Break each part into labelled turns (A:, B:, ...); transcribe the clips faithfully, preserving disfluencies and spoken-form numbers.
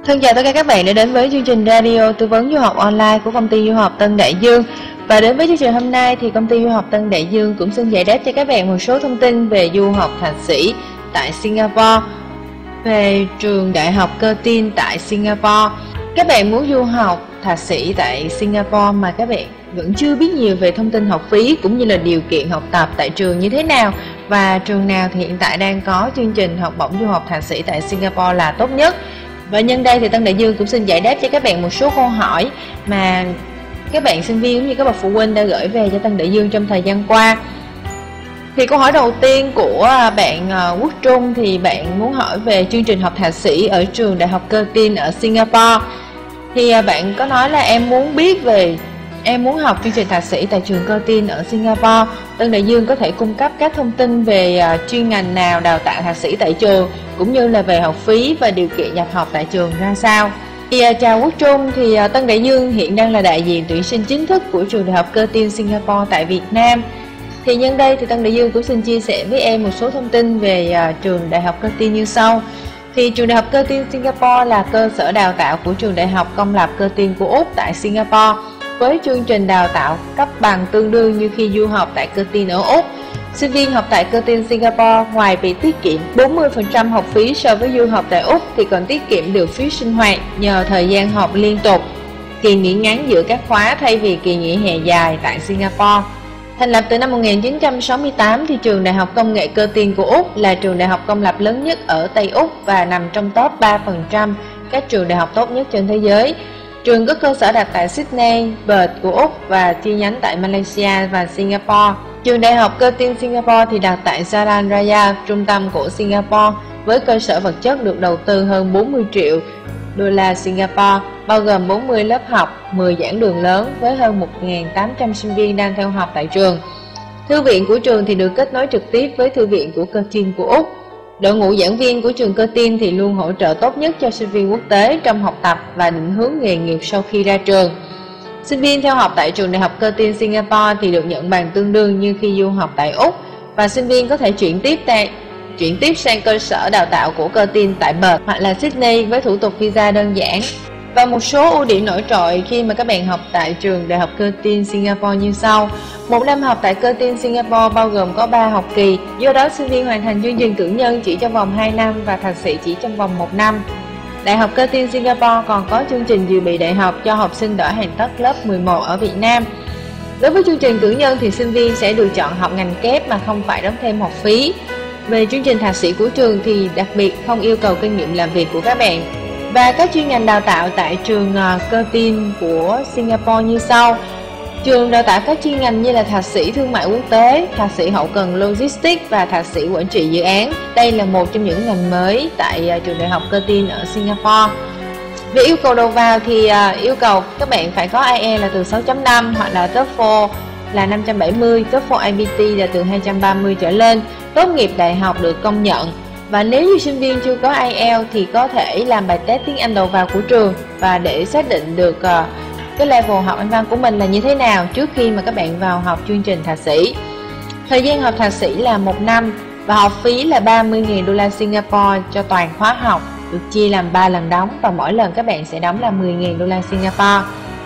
A: Thân chào tất cả các bạn đã đến với chương trình radio tư vấn du học online của công ty du học Tân Đại Dương. Và đến với chương trình hôm nay thì công ty du học Tân Đại Dương cũng xin giải đáp cho các bạn một số thông tin về du học thạc sĩ tại Singapore, về trường đại học Curtin tại Singapore. Các bạn muốn du học thạc sĩ tại Singapore mà các bạn vẫn chưa biết nhiều về thông tin học phí cũng như là điều kiện học tập tại trường như thế nào, và trường nào thì hiện tại đang có chương trình học bổng du học thạc sĩ tại Singapore là tốt nhất. Và nhân đây thì Tân Đại Dương cũng xin giải đáp cho các bạn một số câu hỏi mà các bạn sinh viên cũng như các bậc phụ huynh đã gửi về cho Tân Đại Dương trong thời gian qua. Thì câu hỏi đầu tiên của bạn Quốc Trung thì bạn muốn hỏi về chương trình học thạc sĩ ở trường đại học Curtin ở Singapore. Thì bạn có nói là em muốn biết về em muốn học chương trình thạc sĩ tại trường Curtin ở Singapore. Tân Đại Dương có thể cung cấp các thông tin về chuyên ngành nào đào tạo thạc sĩ tại trường, cũng như là về học phí và điều kiện nhập học tại trường ra sao. Thì, chào Quốc Trung, thì Tân Đại Dương hiện đang là đại diện tuyển sinh chính thức của trường đại học Curtin Singapore tại Việt Nam. Thì nhân đây thì Tân Đại Dương cũng xin chia sẻ với em một số thông tin về uh, trường đại học Curtin như sau. Thì trường đại học Curtin Singapore là cơ sở đào tạo của trường đại học công lập Curtin của Úc tại Singapore, với chương trình đào tạo cấp bằng tương đương như khi du học tại Curtin ở Úc. Sinh viên học tại Curtin Singapore ngoài việc tiết kiệm bốn mươi phần trăm học phí so với du học tại Úc thì còn tiết kiệm được phí sinh hoạt nhờ thời gian học liên tục, kỳ nghỉ ngắn giữa các khóa thay vì kỳ nghỉ hè dài tại Singapore. Thành lập từ năm một nghìn chín trăm sáu mươi tám thì trường đại học công nghệ Curtin của Úc là trường đại học công lập lớn nhất ở Tây Úc và nằm trong top ba phần trăm các trường đại học tốt nhất trên thế giới. Trường có cơ sở đặt tại Sydney, Perth của Úc và chi nhánh tại Malaysia và Singapore. Trường đại học Curtin Singapore thì đặt tại Jalan Raya, trung tâm của Singapore, với cơ sở vật chất được đầu tư hơn bốn mươi triệu đô la Singapore, bao gồm bốn mươi lớp học, mười giảng đường lớn với hơn một nghìn tám trăm sinh viên đang theo học tại trường. Thư viện của trường thì được kết nối trực tiếp với thư viện của Curtin của Úc. Đội ngũ giảng viên của trường Curtin thì luôn hỗ trợ tốt nhất cho sinh viên quốc tế trong học tập và định hướng nghề nghiệp sau khi ra trường. Sinh viên theo học tại trường đại học Curtin Singapore thì được nhận bằng tương đương như khi du học tại Úc, và sinh viên có thể chuyển tiếp tại chuyển tiếp sang cơ sở đào tạo của Curtin tại Perth hoặc là Sydney với thủ tục visa đơn giản. Và một số ưu điểm nổi trội khi mà các bạn học tại trường đại học Curtin Singapore như sau. Một năm học tại Curtin Singapore bao gồm có ba học kỳ, do đó sinh viên hoàn thành chương trình cử nhân chỉ trong vòng hai năm và thạc sĩ chỉ trong vòng một năm. Đại học Curtin Singapore còn có chương trình dự bị đại học cho học sinh đỡ hoàn tất lớp mười một ở Việt Nam. Đối với chương trình cử nhân thì sinh viên sẽ được chọn học ngành kép mà không phải đóng thêm học phí. Về chương trình thạc sĩ của trường thì đặc biệt không yêu cầu kinh nghiệm làm việc của các bạn. Và các chuyên ngành đào tạo tại trường Curtin của Singapore như sau. Trường đào tạo các chuyên ngành như là thạc sĩ thương mại quốc tế, thạc sĩ hậu cần logistics và thạc sĩ quản trị dự án. Đây là một trong những ngành mới tại trường đại học Curtin ở Singapore. Về yêu cầu đầu vào thì yêu cầu các bạn phải có ai eo là từ sáu chấm năm hoặc là TOEFL là năm trăm bảy mươi, TOEFL i bê tê là từ hai trăm ba mươi trở lên, tốt nghiệp đại học được công nhận. Và nếu như sinh viên chưa có ai eo thì có thể làm bài test tiếng Anh đầu vào của trường và để xác định được uh, cái level học Anh văn của mình là như thế nào trước khi mà các bạn vào học chương trình thạc sĩ. Thời gian học thạc sĩ là một năm và học phí là ba mươi nghìn đô la Singapore cho toàn khóa học, được chia làm ba lần đóng và mỗi lần các bạn sẽ đóng là mười nghìn đô la Singapore.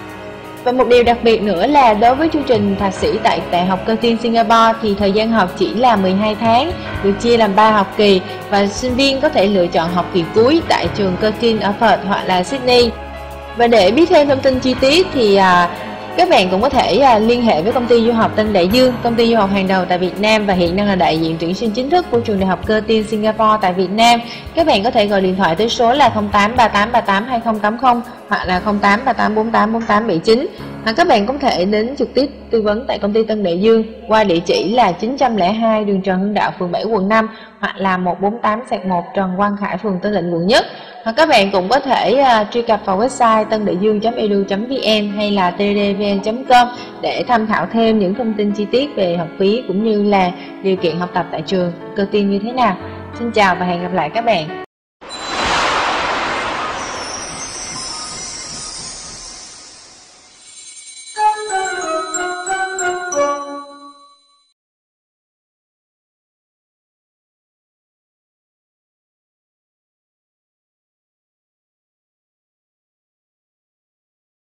A: Và một điều đặc biệt nữa là đối với chương trình thạc sĩ tại Đại học Curtin Singapore thì thời gian học chỉ là mười hai tháng, được chia làm ba học kỳ, và sinh viên có thể lựa chọn học kỳ cuối tại trường Curtin ở Perth hoặc là Sydney. Và để biết thêm thông tin chi tiết thì à, các bạn cũng có thể à, liên hệ với công ty du học Tân Đại Dương, công ty du học hàng đầu tại Việt Nam và hiện đang là đại diện tuyển sinh chính thức của trường đại học Curtin Singapore tại Việt Nam. Các bạn có thể gọi điện thoại tới số là không tám ba tám ba tám hai không tám không hoặc là không tám ba tám bốn tám bốn tám bảy chín. Hoặc các bạn cũng có thể đến trực tiếp tư vấn tại công ty Tân Đại Dương qua địa chỉ là chín không hai đường Trần Hưng Đạo, phường bảy, quận năm hoặc là một bốn tám một Trần Quang Khải, phường Tân Định, quận Nhất. Hoặc các bạn cũng có thể uh, truy cập vào website tân đại dương chấm e d u chấm v n hay là t d v n chấm com để tham khảo thêm những thông tin chi tiết về học phí cũng như là điều kiện học tập tại trường Curtin như thế nào. Xin chào và hẹn gặp lại các bạn.